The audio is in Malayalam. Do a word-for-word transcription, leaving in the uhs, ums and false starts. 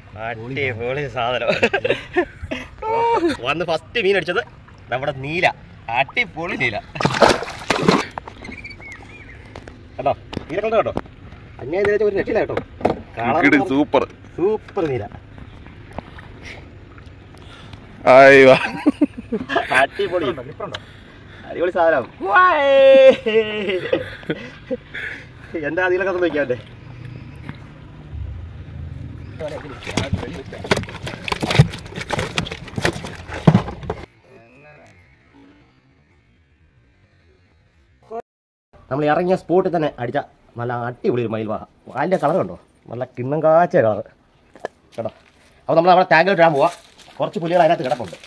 അടിപൊളി സാധനം. വന്ന് ഫസ്റ്റ് മീൻ അടിച്ചത് നമ്മുടെ നീല. അടിപൊളി നീല കേട്ടോ. നീല കണ്ടോ കേട്ടോ. അന്യായ നീല ഒരു രക്ഷയില്ല കേട്ടോ. സൂപ്പർ സൂപ്പർ നീല. അടിപൊളി അടിപൊളി സാധനം. എന്താ നീലൊക്കെ നോക്കിയാവട്ടെ. നമ്മൾ ഇറങ്ങിയ സ്പോട്ടിൽ തന്നെ അടിച്ച നല്ല അടിപൊളി ഒരു മയിൽ വാഹ. അതിൻ്റെ കളർ കണ്ടോ, നല്ല കിണ്ണം കാച്ച കളർ കേട്ടോ. അപ്പോൾ നമ്മൾ അവിടെ ടാങ്കിലോട്ട് ഇടാൻ പോവാം. കുറച്ച് പുലികൾ അതിനകത്ത് കിടപ്പുണ്ട്.